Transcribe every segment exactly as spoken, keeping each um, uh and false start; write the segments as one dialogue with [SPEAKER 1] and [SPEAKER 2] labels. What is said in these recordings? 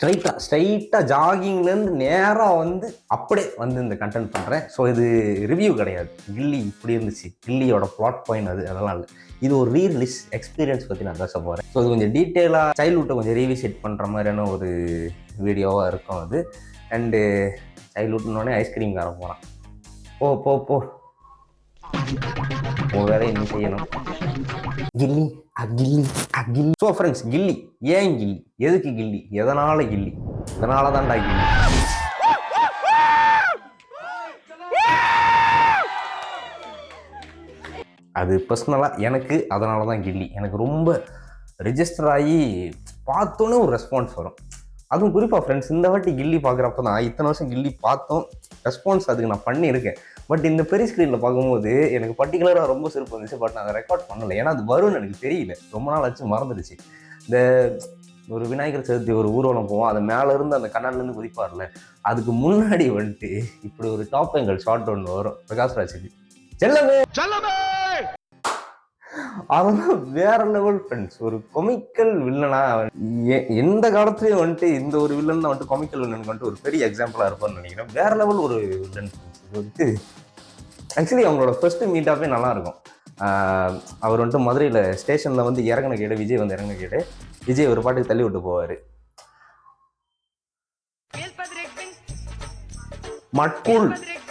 [SPEAKER 1] ஸ்ட்ரைட்டாக ஸ்ட்ரைட்டாக ஜாகிங்லேருந்து நேராக வந்து அப்படியே வந்து இந்த கண்டென்ட் பண்ணுறேன். ஸோ இது ரிவ்யூ கிடையாது. கில்லி இப்படி இருந்துச்சு, கில்லியோட பிளாட் பாயிண்ட் அது அதெல்லாம் இல்லை. இது ஒரு ரீரிலீஸ் எக்ஸ்பீரியன்ஸ் பற்றி நான் பேச போகிறேன். ஸோ இது கொஞ்சம் டீட்டெயிலாக சைல்ட்ஹுட்டை கொஞ்சம் ரீவிசிட் பண்ணுற மாதிரியான ஒரு வீடியோவாக இருக்கும் அது. அண்டு சைல்ட்ஹுட்னோடனே ஐஸ்கிரீம் கார போகிறான். போ போ போ உன் வேலை என்ன செய்யணும். கில்லி அகில்லி அகில்லி. ஸோ ஃப்ரெண்ட்ஸ், கில்லி ஏன் கில்லி, எதுக்கு கில்லி, எதனால கில்லி, இதனால தான்டா கில்லி. அது பர்சனலாக எனக்கு அதனால தான் கில்லி. எனக்கு ரொம்ப ரெஜிஸ்டர் ஆகி பார்த்தோன்னே ஒரு ரெஸ்பான்ஸ் வரும். அதுவும் குறிப்பாக ஃப்ரெண்ட்ஸ், இந்த வாட்டி கில்லி பார்க்குறப்ப தான் இத்தனை வருஷம் கில்லி பார்த்தோம், ரெஸ்பான்ஸ் அதுக்கு நான் பண்ணியிருக்கேன். பட் இந்த பெரிய ஸ்க்ரீனில் பார்க்கும்போது எனக்கு பர்டிகுலராக ரொம்ப சிறப்பு வந்துச்சு. பட் நான் அதை ரெக்கார்ட் பண்ணலை, ஏன்னா அது வரும்னு எனக்கு தெரியல. ரொம்ப நாள் ஆச்சு, மறந்துடுச்சு. இந்த ஒரு விநாயகர் சதுர்த்தி ஒரு ஊர்வலம் போவோம், அது மேலேருந்து அந்த கண்ணாடிலேருந்து குதிப்பார்ல, அதுக்கு முன்னாடி வந்துட்டு இப்படி ஒரு டாப் எங்கள் ஷார்ட் ஒன்று வரும் பிரகாஷ்ராஜுக்கு, செல்லமே செல்லமே. அதெல்லாம் வேற லெவல் ஃப்ரெண்ட்ஸ். ஒரு கொமிக்கல் வில்லனா எந்த காலத்துலயும் வந்துட்டு இந்த ஒரு வில்லன் தான் வந்துட்டு கொமிக்கல் வில்லனுக்கு வந்துட்டு ஒரு பெரிய எக்ஸாம்பிளா இருப்பான்னு நினைக்கிறேன். வேற லெவல் ஒரு வில்லன். இது வந்துட்டு ஆக்சுவலி அவங்களோட ஃபர்ஸ்ட் மீட்டாப்பே நல்லா இருக்கும். அவர் வந்துட்டு மதுரையில் ஸ்டேஷனில் வந்து இறங்கின கேடு, விஜய் வந்து இறங்கின கேடு, விஜய் ஒரு பாட்டுக்கு தள்ளி விட்டு போவார். மட்கூல்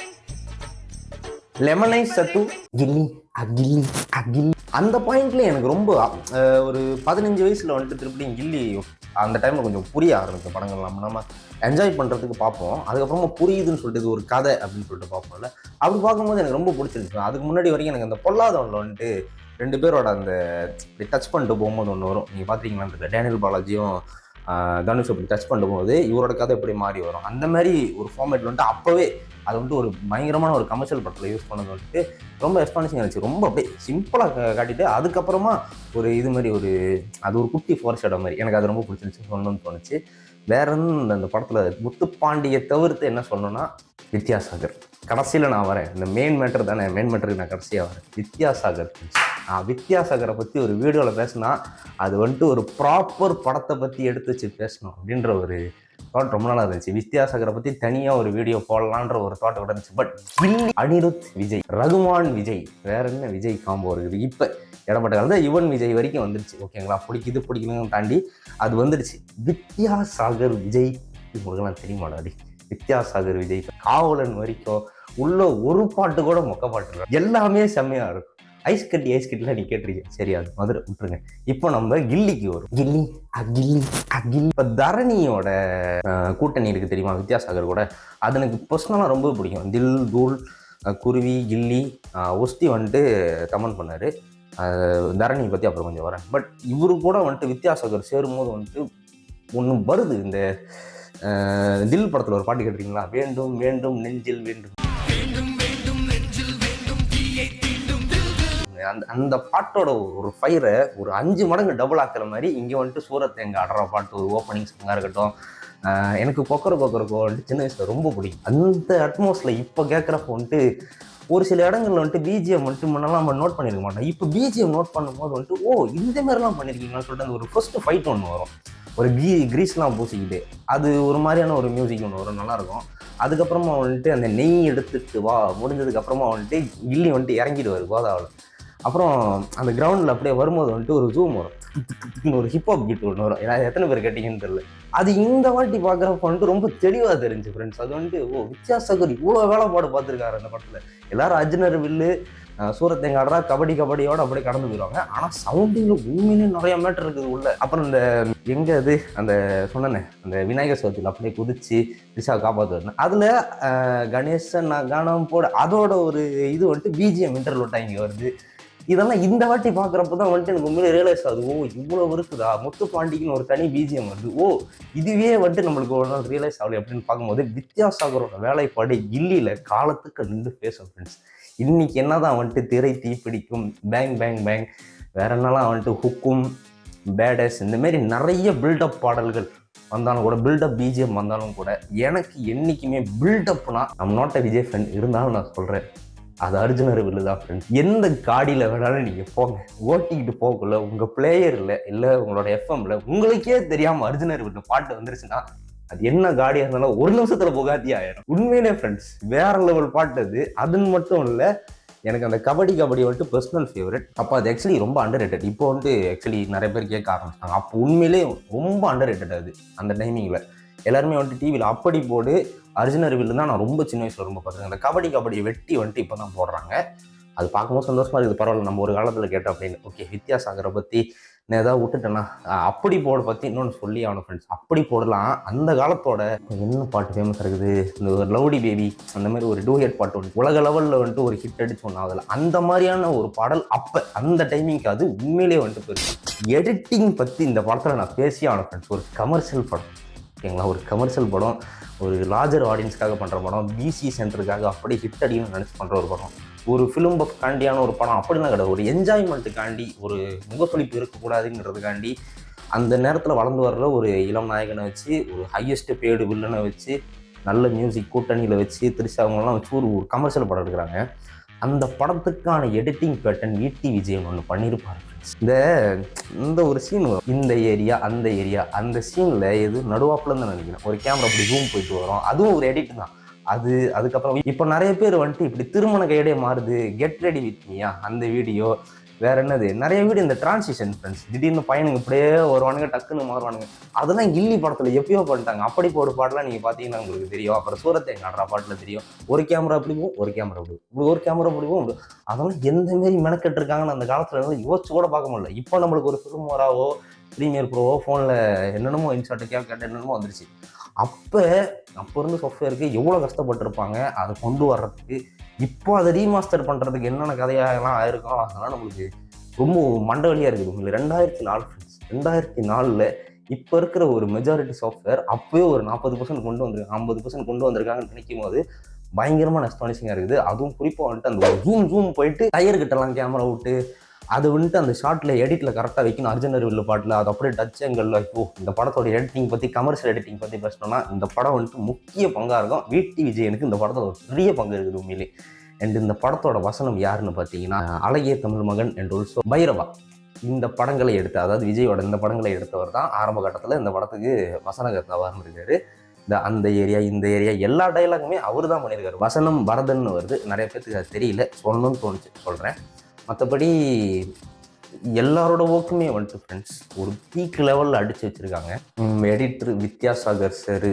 [SPEAKER 1] லெமனைஸ் சத்து கில்லி அகில்லி அகில்லி. அந்த பாயிண்ட்ல எனக்கு ரொம்ப ஒரு பதினஞ்சு வயசுல வந்துட்டு திருப்பியும் கில்லி அந்த டைம்ல கொஞ்சம் புரிய ஆரம்பிக்கும். படங்கள் நம்ம நம்ம என்ஜாய் பண்றதுக்கு பார்ப்போம், அதுக்கப்புறமா புரியுதுன்னு சொல்லிட்டு ஒரு கதை அப்படின்னு சொல்லிட்டு பார்ப்போம்ல. அப்படி பார்க்கும்போது எனக்கு ரொம்ப பிடிச்சிருந்துச்சு. அதுக்கு முன்னாடி வரைக்கும் எனக்கு அந்த பொல்லாதவன்ல வந்துட்டு ரெண்டு பேரோட அந்த டச் பண்ணிட்டு போகும்போது ஒன்று வரும், நீங்க பாத்தீங்களான்னு தெரியல, டேனியல் பாலாஜியும் தனுஷ் அப்படி டச் பண்ணும்போது இவரோட கதை எப்படி மாறி வரும், அந்த மாதிரி ஒரு ஃபார்மேட் வந்துட்டு அப்பவே அது வந்துட்டு ஒரு பயங்கரமான ஒரு கமர்ஷியல் படத்தில் யூஸ் பண்ணது வந்துட்டு ரொம்ப எக்ஸ்பான்சிங் ஆச்சு. ரொம்ப அப்படியே சிம்பிளாக காட்டிட்டு அதுக்கப்புறமா ஒரு இது மாதிரி ஒரு அது ஒரு குட்டி ஃபோர்ஸ் இடம் மாதிரி எனக்கு அது ரொம்ப பிடிச்சிருந்துச்சு, சொல்லணும்னு தோணுச்சு. வேற எதுவும் அந்த படத்தில் முத்துப்பாண்டியை தவிர்த்து என்ன சொல்லணும்னா வித்யாசாகர். கடைசியில் நான் வரேன், இந்த மெயின் மேட்டர் தானே, மெயின் மேட்டருக்கு நான் கடைசியாக வரேன். வித்யாசாகர், நான் வித்யாசாகரை பற்றி ஒரு வீடியோவில் பேசினா அது வந்துட்டு ஒரு ப்ராப்பர் படத்தை பற்றி எடுத்து வச்சு பேசணும் அப்படின்ற ஒரு தாட் ரொம்ப நாளாக இருந்துச்சு. வித்யாசாகரை பற்றி தனியாக ஒரு வீடியோ போடலான்ற ஒரு தாட் கூட இருந்துச்சு. பட் கில்லி, அனிருத் விஜய், ரகுமான் விஜய், வேற என்ன விஜய் காம்போ இருக்குது இப்போ இடப்பட்ட காலத்தில் யுவன் விஜய் வரைக்கும் வந்துருச்சு. ஓகேங்களா, பிடிக்குது பிடிக்கணும்னு தாண்டி அது வந்துடுச்சு. வித்யாசாகர் விஜய் உங்களுக்கெல்லாம் தெரியுமாடாடி, வித்யாசாகர் விஜய் காவலன் வரைக்கும் உள்ள ஒரு பாட்டு கூட மொக்க பாட்டு எல்லாமே செம்மையா இருக்கும். ஐஸ் கட்டி ஐஸ் கட்டில நீ கேட்டிருக்கீங்க, சரி அது மதுரை விட்டுருங்க. இப்போ நம்ம கில்லிக்கு வரும். கில்லி அகில்லி அகில்லி. இப்போ தரணியோட கூட்டணி இருக்கு தெரியுமா வித்யாசாகர் கூட, அது எனக்கு பர்சனலாக ரொம்ப பிடிக்கும். தில் தூள் குருவி கில்லி ஒஸ்தி வந்துட்டு கமெண்ட் பண்ணாரு. தரணி பற்றி அப்புறம் கொஞ்சம் வரேன். பட் இவரு கூட வந்துட்டு வித்யாசாகர் சேரும்போது வந்துட்டு ஒன்று வருது. இந்த தில் படத்தில் ஒரு பாட்டு கேட்டிருக்கீங்களா, வேண்டும் வேண்டும் நெஞ்சில் வேண்டும், அந்த அந்த பாட்டோட ஒரு ஃபயரை ஒரு அஞ்சு மடங்கு டபுள் ஆக்குற மாதிரி இங்கே வந்துட்டு சூரத் எங்க ஆடுற பாட்டு ஒரு ஓப்பனிங் சாங்காக இருக்கட்டும். எனக்கு கொக்கர கொக்கரக்கோ வந்துட்டு சின்ன வயசுல ரொம்ப பிடிக்கும். அந்த அட்மாஸ்ல இப்போ கேட்குறப்ப வந்துட்டு ஒரு சில இடங்கள்ல வந்துட்டு பிஜிஎம் வந்துட்டு முன்னெல்லாம் நம்ம நோட் பண்ணியிருக்க மாட்டோம். இப்போ பிஜிஎம் நோட் பண்ணும்போது வந்துட்டு ஓ இந்த மாதிரிலாம் பண்ணியிருக்கீங்கன்னு சொல்லிட்டு அந்த ஒரு ஃபர்ஸ்ட் ஃபைட் ஒன்று வரும், ஒரு கீ கிரீஸ்லாம் பூசிக்கிட்டு, அது ஒரு மாதிரியான ஒரு மியூசிக் ஒன்று வரும், நல்லாயிருக்கும். அதுக்கப்புறமா வந்துட்டு அந்த நெய் எடுத்துட்டு வா முடிஞ்சதுக்கு அப்புறமா வந்துட்டு கில்லி வந்துட்டு இறங்கிடுவார் கோதாவில். அப்புறம் அந்த கிரவுண்டில் அப்படியே வரும்போது வந்துட்டு ஒரு ஜூம் வரும், ஒரு ஹிப்ஹாப் பீட் ஒன்று வரும். ஏன்னா எத்தனை பேர் கேட்டீங்கன்னு தெரியல. அது இந்த வாட்டி பார்க்குறப்ப வந்துட்டு ரொம்ப தெளிவாக தெரிஞ்சு ஃப்ரெண்ட்ஸ். அது வந்துட்டு ஓ வித்யாசாகர் இவ்வளோ வேலைப்பாடு பார்த்துருக்காரு அந்த படத்தில். எல்லாரும் அர்ஜுனர் வில்லு சூரத் எங்க ஆடுறா கபடி கபடியோட அப்படியே கடந்து போயிடுவாங்க. ஆனால் சவுண்டிங்ல உண்மையிலே நிறைய மேட்டர் இருக்குது உள்ள. அப்புறம் இந்த எங்க அது அந்த சொன்னேனே அந்த விநாயகர் சதுர்த்தியில் அப்படியே குதிச்சு திஷா காப்பாற்றுவாருன்னு, அதில் கணேசன் கானம் போட அதோட ஒரு இது வந்துட்டு பிஜிஎம் இன்டர்லோட்டாக இங்கே வருது. இதெல்லாம் இந்த வாட்டி பார்க்குறப்ப தான் வந்துட்டு எனக்கு உண்மையிலே ரியலைஸ் ஆகுது, ஓ இவ்வளோ இருக்குதா, முத்துப்பாண்டிக்குன்னு ஒரு தனி பிஜிஎம் வருது, ஓ இதுவே வந்துட்டு நம்மளுக்கு ஒரு நாள் ரியலைஸ் ஆகலை அப்படின்னு பார்க்கும்போது வித்யாசாகரோட வேலைப்பாடு கில்லியில் காலத்துக்கு நின்று பேசும் ஃப்ரெண்ட்ஸ். இன்னைக்கு என்னதான் வந்துட்டு திரை தீ பிடிக்கும், பேங் பேங் பேங், வேற என்னெல்லாம் வந்துட்டு ஹுக்கும் பேடஸ் இந்த மாதிரி நிறைய பில்டப் பாடல்கள் வந்தாலும் கூட, பில்டப் பிஜிஎம் வந்தாலும் கூட, எனக்கு என்றைக்குமே பில்டப்னா I'm not a Vijay fan இருந்தாலும் நான் சொல்கிறேன், அது அர்ஜுனர் வில்லு தான் ஃப்ரெண்ட்ஸ். எந்த காடியில் வேணாலும் நீங்கள் போங்க, ஓட்டிக்கிட்டு போகக்குள்ள உங்கள் பிளேயரில் இல்லை உங்களோட எஃப்எம்ல உங்களுக்கே தெரியாமல் அர்ஜுனர் வில்லு பாட்டு வந்துருச்சுன்னா அது என்ன காடியாக இருந்தாலும் ஒரு நிமிஷத்துல புகாத்தி ஆயிரும். உண்மையிலே ஃப்ரெண்ட்ஸ் வேற லெவல் பாட்டு அது. அதுன்னு மட்டும் இல்லை, எனக்கு அந்த கபடி கபடி வந்துட்டு பர்சனல் ஃபேவரட். அப்போ அது ஆக்சுவலி ரொம்ப அண்டர் ரேட்டட். இப்போ வந்துட்டு ஆக்சுவலி நிறைய பேர் கேட்க ஆரம்பிச்சிட்டாங்க. அப்போ உண்மையிலே ரொம்ப அண்டர் ரேட்டட் அது. அந்த டைமிங்கில் எல்லாருமே வந்துட்டு டிவியில் அப்படி போடு அர்ஜுனர் வில்லு தான் நான் ரொம்ப சின்ன வயசுல ரொம்ப பார்த்துருக்கேன். அந்த கபடி கபடியை வெட்டி வந்துட்டு இப்போ தான் போடுறாங்க. அது பார்க்கும்போது சந்தோஷமா இருக்குது. பரவாயில்ல, நம்ம ஒரு காலத்தில் கேட்டோம் அப்படின்னு. ஓகே, வித்யாசாகரை பற்றி நான் ஏதாவது விட்டுட்டேன்னா அப்படி போட பற்றி இன்னொன்று சொல்லி ஆகணும் ஃப்ரெண்ட்ஸ். அப்படி போடலாம். அந்த காலத்தோட என்ன பாட்டு ஃபேமஸ் இருக்குது, இந்த ஒரு லவ்டி பேபி அந்த மாதிரி ஒரு டூயட் பாட்டு ஒன்று உலக லெவலில் வந்துட்டு ஒரு ஹிட் அடிச்சு ஒன்று ஆகலை. அந்த மாதிரியான ஒரு பாடல் அப்போ அந்த டைமிங்க்கு அது உண்மையிலே வந்துட்டு போயிருக்கு. எடிட்டிங் பற்றி இந்த படத்தில் நான் பேசியே ஆகணும் ஃப்ரெண்ட்ஸ். ஒரு கமர்ஷியல் படம் ஓகேங்களா, ஒரு கமர்ஷியல் படம், ஒரு லார்ஜர் ஆடியன்ஸ்க்காக பண்ணுற படம், பிசி சென்டருக்காக அப்படி ஹிட் அடின்னு நினச்சி பண்ணுற ஒரு படம், ஒரு ஃபிலிம் பஃப் காண்டியான ஒரு படம் அப்படிலாம் கிடையாது. ஒரு என்ஜாய்மெண்ட்டுக்காண்டி, ஒரு முகசொலிப்பு இருக்கக்கூடாதுங்கிறதுக்காண்டி அந்த நேரத்தில் வளர்ந்து வர்ற ஒரு இளம் நாயகனை வச்சு, ஒரு ஹையஸ்ட் பேடு வில்லனை வச்சு, நல்ல மியூசிக் கூட்டணியில் வச்சு, திருச்சாவங்கெல்லாம் வச்சு ஒரு ஒரு கமர்ஷியல் படம் எடுக்கிறாங்க. அந்த படத்துக்கான எடிட்டிங் பேட்டர்ன் ஈடி விஜயன் ஒன்று பண்ணியிருப்பாரு. இந்த இந்த ஒரு சீன் வரும், இந்த ஏரியா அந்த ஏரியா, அந்த சீனில் எது நடுவாப்பில் தான் நினைக்கிறேன், ஒரு கேமரா அப்படி ஜூம் போயிட்டு வரும். அதுவும் ஒரு எடிட் தான் அது. அதுக்கப்புறம் இப்போ நிறைய பேர் வந்துட்டு இப்படி திருமண கையோடய மாறுது, கெட் ரெடி வித் மீயா அந்த வீடியோ, வேற என்னது நிறைய வீடியோ, இந்த டிரான்சிஷன் ஃப்ரெண்ட்ஸ், திடீர்னு பையனுங்க இப்படியே வருவானுங்க, டக்குன்னு மாறுவானுங்க. அதெல்லாம் கில்லி படத்தில் எப்பயோ பண்ணிட்டாங்க. அப்படி ஒரு பாட்டெலாம் நீங்கள் பார்த்தீங்கன்னா உங்களுக்கு தெரியும். அப்புறம் சூரத்தை காட்டுற பாட்டில் தெரியும், ஒரு கேமரா பிடிக்கும், ஒரு கேமரா பிடிக்கும், இப்படி ஒரு கேமரா பிடிக்கும். அதெல்லாம் எந்த மாரி மெனக்கெட்டு இருக்காங்கன்னு அந்த காலத்தில் இருந்து யோசிச்சு கூட பார்க்க முடியல. இப்போ நம்மளுக்கு ஒரு ஃபிலிமோராவோ ப்ரீமியர் ப்ரோவோ ஃபோனில் என்னென்னமோ இன்ஷாட்டு கேப் கேட்ட என்னென்னமோ வந்துருச்சு. அப்போ அப்போ இருந்து சாஃப்ட்வேருக்கு எவ்வளோ கஷ்டப்பட்டுருப்பாங்க அதை கொண்டு வர்றதுக்கு. இப்போ அதை ரீமாஸ்டர் பண்ணுறதுக்கு என்னென்ன கதையாகலாம் ஆயிருக்கும், அதெல்லாம் நம்மளுக்கு ரொம்ப மண்ட வழியாக இருக்குது. இல்லை ரெண்டாயிரத்தி நாலு ஃப்ரெண்ட்ஸ், ரெண்டாயிரத்தி நாலில் இப்போ இருக்கிற ஒரு மெஜாரிட்டி சாஃப்ட்வேர் அப்போயே ஒரு நாற்பது பர்சன்ட் கொண்டு வந்துருக்காங்க, ஐம்பது பர்சன்ட் கொண்டு வந்திருக்காங்கன்னு நினைக்கும் போது பயங்கரமாக அஸ்டானிஷிங்காக இருக்குது. அதுவும் குறிப்பாக வந்துட்டு அந்த ஒரு ஜூம் ஜூம் போயிட்டு டயர்கிட்டலாம் கேமரா விட்டு அது வந்துட்டு அந்த ஷார்ட்டில் எடிட்டில் கரெக்டாக வைக்கணும். அர்ஜுனர் வில்லு பாட்டில் அது அப்படியே டச் எங்களில் இப்போ இந்த படத்தோட எடிட்டிங் பற்றி, கமர்ஷியல் எடிட்டிங் பற்றி பேசணும்னா இந்த படம் வந்துட்டு முக்கிய பங்காக இருக்கும். வீட்டி விஜயனுக்கு இந்த படத்தில் ஒரு பெரிய பங்கு இருக்குது உண்மையிலே. அண்ட் இந்த படத்தோட வசனம் யாருன்னு பார்த்தீங்கன்னா அழகிய தமிழ் மகன் அண்ட் ஆல்சோ பைரவா. இந்த படங்களை எடுத்த, அதாவது விஜயோட இந்த படங்களை எடுத்தவர் தான் ஆரம்ப கட்டத்தில் இந்த படத்துக்கு வசனகர்த்தாவாக இருக்காரு. இந்த அந்த ஏரியா இந்த ஏரியா எல்லா டைலாகுமே அவர் தான் பண்ணியிருக்காரு. வசனம் பரதன் வருது, நிறைய பேருக்கு அது தெரியல, சொல்லணும்னு தோணுச்சு சொல்கிறேன். மற்றபடி எல்லாரோட ஒர்க்குமே வந்துட்டு ஃப்ரெண்ட்ஸ் ஒரு பீக் லெவலில் அடித்து வச்சுருக்காங்க. எடிட்டர் வித்யாசாகர் சார்,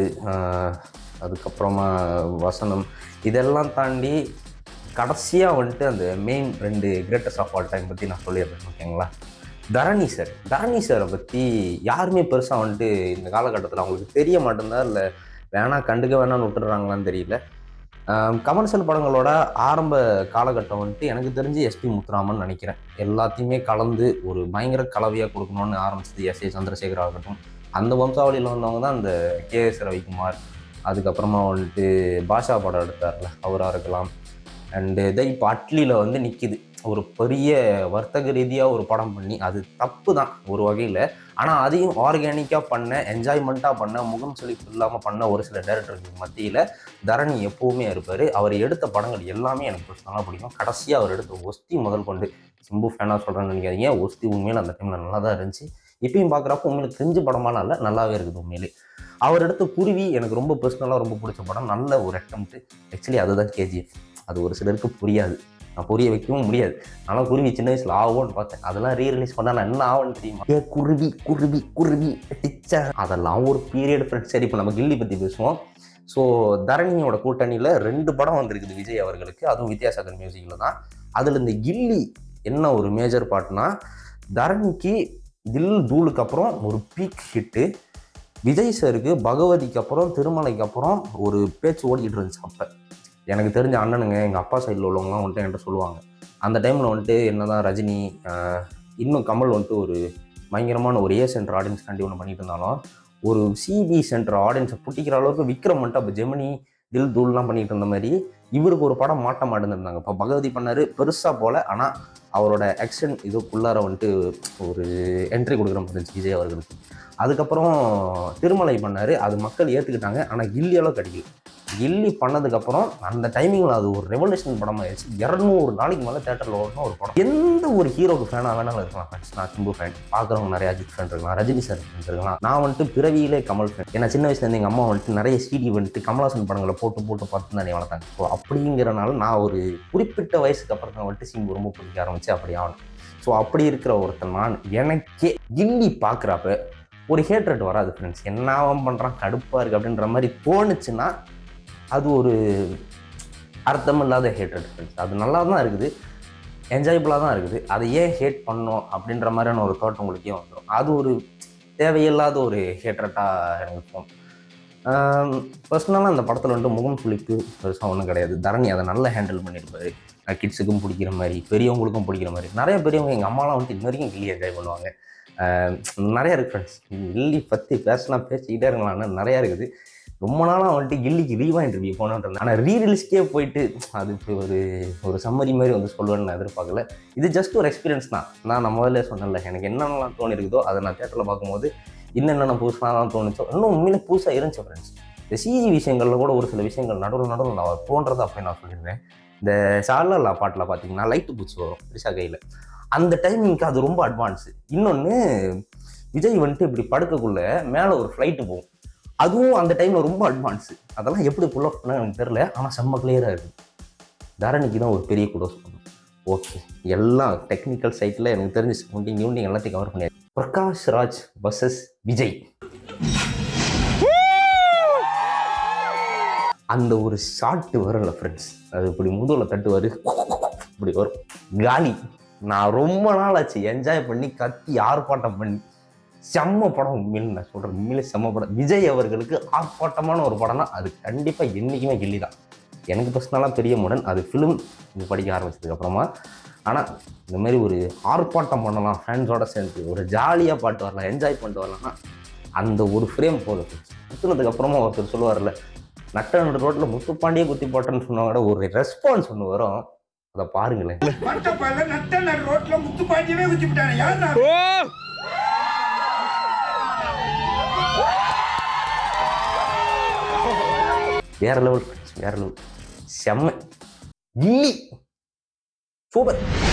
[SPEAKER 1] அதுக்கப்புறமா வசனம், இதெல்லாம் தாண்டி கடைசியாக வந்துட்டு அந்த மெயின் ரெண்டு கிரேட்டஸ்ட் ஆஃப் ஆல் டைம் பற்றி நான் சொல்லிடுறேன் ஓகேங்களா. தரணி சார், தரணி சாரை பற்றி யாருமே பெருசாக வந்துட்டு இந்த காலகட்டத்தில் அவங்களுக்கு தெரிய மாட்டேங்குதா, இல்லை வேணா கண்டுக்க வேணான்னு விட்டுறாங்களான்னு தெரியல. கமர்ஷியல் படங்களோட ஆரம்ப காலகட்டம் வந்துட்டு எனக்கு தெரிஞ்சு எஸ்பி முத்துராமன் நினைக்கிறேன். எல்லாத்தையுமே கலந்து ஒரு பயங்கர கலவையாக கொடுக்கணும்னு ஆரம்பிச்சது எஸ் ஏ சந்திரசேகர் ஆகட்டும். அந்த வம்சாவளியில் வந்தவங்க தான் இந்த கே எஸ் ரவிக்குமார், அதுக்கப்புறமா வந்துட்டு பாஷா படம் எடுத்தார்ல அவராக இருக்கலாம். அண்டு இதை இப்போ அட்லியில் வந்து நிற்கிது ஒரு பெரிய வர்த்தக ரீதியாக ஒரு படம் பண்ணி, அது தப்பு தான் ஒரு வகையில். ஆனால் அதையும் ஆர்கானிக்காக பண்ண, என்ஜாய்மெண்ட்டாக பண்ண, முகம் செழிப்பு இல்லாமல் பண்ண ஒரு சில டைரக்டருக்கு மத்தியில் தரணி எப்போவுமே இருப்பார். அவர் எடுத்த படங்கள் எல்லாமே எனக்கு பர்சனலாக பிடிக்கும். கடைசியாக அவர் எடுத்த ஒஸ்தி முதல் கொண்டு, சிம்பு ஃபேனாக சொல்கிறேன்னு நினைக்காதீங்க, ஒஸ்தி உண்மையில அந்த டைமில் நல்லா தான் இருந்துச்சு. இப்பயும் பார்க்குறப்ப உங்களுக்கு தெரிஞ்ச படமான இல்லை, நல்லாவே இருக்குது உண்மையிலே. அவர் எடுத்த குருவி எனக்கு ரொம்ப பர்சனலாக ரொம்ப பிடிச்ச படம், நல்ல ஒரு அட்டெம்ப்ட். ஆக்சுவலி அதுதான் கேஜிஎஃப். அது ஒரு சிலருக்கு புரியாது, நான் புரிய வைக்கவும் முடியாது. ஆனால் குருவி சின்ன வயசில் ஆகும்னு பார்த்தேன், அதெல்லாம் ரீ ரிலீஸ் பண்ணால் நான் என்ன ஆகும்னு தெரியுமா, ஏ குருவி குருவி குருவி டிச்சர், அதெல்லாம் ஒரு பீரியட் ஃப்ரெண்ட்ஸ். சரி, இப்போ நம்ம கில்லி பற்றி பேசுவோம். ஸோ தரணியோட கூட்டணியில் ரெண்டு படம் வந்திருக்குது விஜய் அவர்களுக்கு, அதுவும் வித்யாசாகர் மியூசிக்கில் தான். அதில் இந்த கில்லி என்ன ஒரு மேஜர் பார்ட்னா, தரணிக்கு தில் தூளுக்கு அப்புறம் ஒரு பீக் ஹிட்டு, விஜய் சாருக்கு பகவதிக்கு அப்புறம் திருமலைக்கு அப்புறம் ஒரு பேச்சு ஓடிக்கிட்டு இருந்துச்சு. அப்போ எனக்கு தெரிஞ்ச அண்ணனுங்க எங்கள் அப்பா சைடில் உள்ளவங்கலாம் வந்துட்டு என்கிட்ட சொல்லுவாங்க, அந்த டைமில் வந்துட்டு என்ன தான் ரஜினி இன்னும் கமல் வந்துட்டு ஒரு பயங்கரமான ஒரு ஏ சென்டர் ஆடியன்ஸ் கண்டி ஒன்று பண்ணிட்டு இருந்தாலும், ஒரு சிபி சென்டர் ஆடியன்ஸை பிடிக்கிற அளவுக்கு விக்ரம் வந்துட்டு அப்போ ஜெமினி தில் தூள்லாம் பண்ணிகிட்டு இருந்த மாதிரி இவருக்கு ஒரு படம் மாட்ட மாட்டேன்னு. இப்போ பகவதி பண்ணார், பெருசாக போல், ஆனால் அவரோட ஆக்ஷன் இதுக்குள்ளார வந்துட்டு ஒரு என்ட்ரி கொடுக்குற மாதிரி இருந்துச்சு விஜய் அவர்களுக்கு. அதுக்கப்புறம் திருமலை பண்ணார், அது மக்கள் ஏற்றுக்கிட்டாங்க, ஆனால் கில்லி அளவுக்கு அடிக்கல. கில்லி பண்ணதுக்கப்புறம் அந்த டைமிங்கில் அது ஒரு ரெவல்யூஷன் படமாக ஆயிடுச்சு. இரநூறு நாளைக்கு மேலே தேட்டரில் ஓடணும் ஒரு படம். எந்த ஒரு ஹீரோக்கு ஃபேனாக வேணாலும் இருக்கலாம் ஃப்ரெண்ட்ஸ். நான் சிம்பு ஃபேன், பார்க்குறவங்க நிறைய அஜித் ஃபேன் இருக்கலாம், ரஜினி சார் ஃபேன்ஸ் இருக்கலாம். நான் வந்துட்டு பிறவியிலே கமல் ஃபேன். ஏன்னா சின்ன வயசுலேருந்து எங்கள் அம்மா வந்துட்டு நிறைய சிடி வந்துட்டு கமல்ஹாசன் படங்களை போட்டு போட்டு பார்த்து தான் வளர்த்தாங்க. ஸோ அப்படிங்கிறனால நான் ஒரு குறிப்பிட்ட வயசுக்கு அப்புறம் தான் வந்துட்டு சிம்பு ரொம்ப பிடிக்க ஆரம்பிச்சு அப்படி ஆகணும். ஸோ அப்படி இருக்கிற ஒருத்தன் நான். எனக்கே கில்லி பார்க்குறப்ப ஒரு ஹேட்ரட் வராது ஃப்ரெண்ட்ஸ். என்னவன் பண்ணுறான், கடுப்பாக இருக்குது அப்படின்ற மாதிரி தோணுச்சுன்னா அது ஒரு அர்த்தமில்லாத ஹேட்ரட் ஃப்ரெண்ட்ஸ். அது நல்லா தான் இருக்குது, என்ஜாயபுளாக தான் இருக்குது. அதை ஏன் ஹேட் பண்ணோம் அப்படின்ற மாதிரியான ஒரு தோட்டம் உங்களுக்கே வந்துடும். அது ஒரு தேவையில்லாத ஒரு ஹேட்ரட்டாக எனக்கு தோணும். பர்சனலாக அந்த படத்தில் வந்துட்டு முகம் சுளிப்பு பெருசாக ஒன்றும் கிடையாது. தரணி அதை நல்லா ஹேண்டில் பண்ணியிருப்பாரு. கிட்ஸுக்கும் பிடிக்கிற மாதிரி, பெரியவங்களுக்கும் பிடிக்கிற மாதிரி. நிறைய பெரியவங்க, எங்கள் அம்மாலாம் வந்துட்டு இன்ன வரைக்கும் கில்லி என்ஜாய் பண்ணுவாங்க. நிறையா இருக்குது ஃப்ரெண்ட்ஸ். கில்லி பற்றி பேசலாம், பேசிக்கிட்டே இருக்கலாம்னா நிறையா இருக்குது. ரொம்ப நாளாக வந்துட்டு கில்லிக்கு ரீவைண்ட் ரிவ்யூ போனோன்றது. ஆனால் ரீ ரிலீஸ்க்கே போயிட்டு அது இப்படி ஒரு ஒரு சம்மரி மாதிரி வந்து சொல்லுவேன்னு நான் எதிர்பார்க்கல. இது ஜஸ்ட் ஒரு எக்ஸ்பீரியன்ஸ் தான். நான் நான் முதல்ல சொன்னேன்ல, எனக்கு என்னென்னலாம் தோணி இருக்குதோ அதை நான் தேட்டரில் பார்க்கும்போது இன்னென்ன புதுசாக தான் தோணுச்சோ, இன்னும் உண்மையிலே புதுசாக இருந்துச்சு ஃப்ரெண்ட்ஸ். இந்த சிஜி விஷயங்களில் கூட ஒரு சில விஷயங்கள் நடுவில் நடுவில் நான் தோன்றதை அப்படி நான் சொல்லியிருந்தேன். இந்த சார்லா பாட்டில் பார்த்தீங்கன்னா லைட்டு பூச்சி வரும் ரிஷா கையில். அந்த டைமிங்க்கு அது ரொம்ப அட்வான்ஸு. இன்னொன்று, விஜய் வந்துட்டு இப்படி படுக்கக்குள்ளே மேலே ஒரு ஃப்ளைட்டு போகும். அதுவும் அந்த டைமில் ரொம்ப அட்வான்ஸு. அதெல்லாம் எப்படி புல் அப் பண்ண எனக்கு தெரில. ஆனால் செம்ம கிளியராக இருக்குது. தரணிக்கு தான் ஒரு பெரிய குடோஸ் பண்ணும். ஓகே, எல்லாம் டெக்னிக்கல் சைட்டில் எனக்கு தெரிஞ்சு சவுண்டிங் யூண்டிங் எல்லாத்தையும் கவர் பண்ணியாரு. பிரகாஷ் ராஜ் வர்சஸ் விஜய். அந்த ஒரு ஷாட்டு வரல ஃப்ரெண்ட்ஸ். அது இப்படி முதுகில் தட்டுவார், இப்படி வரும் காலி. நான் ரொம்ப நாள் ஆச்சு என்ஜாய் பண்ணி கத்தி ஆர்ப்பாட்டம் பண்ணி. செம்ம படம் உண்மையில நான் சொல்கிறேன். உண்மையிலே செம்ம படம். விஜய் அவர்களுக்கு ஆர்ப்பாட்டமான ஒரு படம்னா அது கண்டிப்பாக என்றைக்குமே கில்லி தான். எனக்கு பர்சனலாக பெரிய முடன் அது ஃபிலிம் இது படிக்க ஆரம்பிச்சதுக்கப்புறமா. ஆனால் இந்த மாதிரி ஒரு ஆர்ப்பாட்டம் பண்ணலாம், ஃப்ரெண்ட்ஸோட சேர்ந்து ஒரு ஜாலியாக பாட்டு வரலாம், என்ஜாய் பண்ணிட்டு வரலாம்னா அந்த ஒரு ஃப்ரேம் போதும். சுற்றுனதுக்கப்புறமா ஒருத்தர் சொல்லுவார்ல, நட்ட நடு ரோட்டில் முத்துப்பாண்டியே குத்தி போட்டேன்னு சொன்னவங்க ஒரு ரெஸ்பான்ஸ் ஒன்று வரும். அதை பாருங்களேன். வேற லெவல் வேற லெவல் செம்ம கில்லி சூப்பர்.